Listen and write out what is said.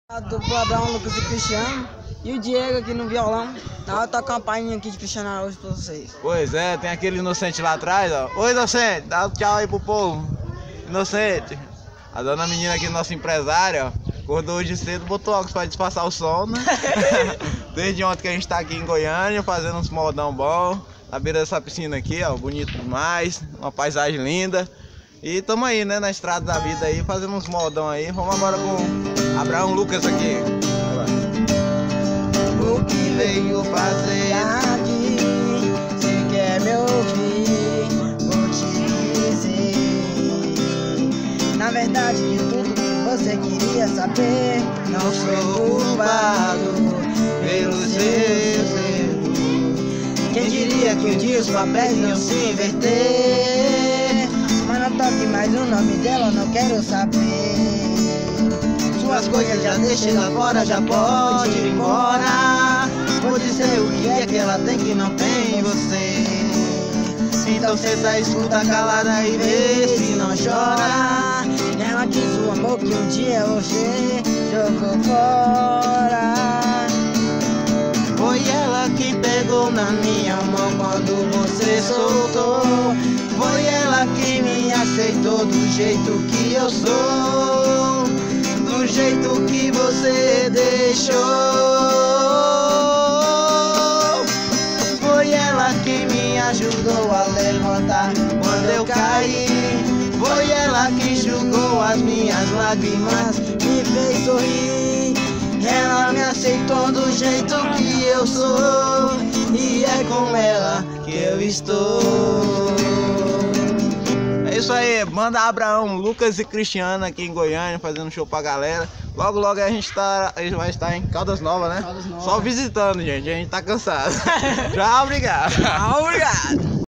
A dupla Abraão, Lucas e Cristiano. E o Diego aqui no violão. Na hora de tocar uma palhinha aqui de Cristiano Araújo pra vocês. Pois é, tem aquele inocente lá atrás, ó. Oi, inocente, dá um tchau aí pro povo. Inocente. A dona menina aqui, nossa empresária, ó, acordou hoje cedo, botou óculos pra disfarçar o som, né? Desde ontem que a gente tá aqui em Goiânia, fazendo uns modão bom. Na beira dessa piscina aqui, ó, bonito demais. Uma paisagem linda. E tamo aí, né, na estrada da vida aí, fazendo uns modão aí. Vamos agora com Abraão Lucas aqui. O que veio fazer aqui? Se quer me ouvir, vou te dizer. Na verdade, de tudo que você queria saber, não sou culpado pelos seus erros. Quem diria que um dia os papéis não se inverter? Mas não toque mais o nome dela, não quero saber. Suas coisas já deixei lá fora, já pode ir embora. Vou dizer o que é que ela tem que não tem em você. Então senta, escuta calada e vê se não chora. Ela diz o amor que um dia você jogou fora. Foi ela que pegou na minha mão quando você soltou. Foi ela que me aceitou do jeito que eu sou, do jeito que você deixou. Foi ela que me ajudou a levantar quando eu caí. Foi ela que enxugou as minhas lágrimas, me fez sorrir. Ela me aceitou do jeito que eu sou, e é com ela que eu estou. É isso aí, manda Abraão, Lucas e Cristiano aqui em Goiânia, fazendo show pra galera. Logo, logo a gente vai estar em Caldas Novas, né? Caldas Novas. Só visitando, gente, a gente tá cansado. Tchau, obrigado. Tchau, obrigado.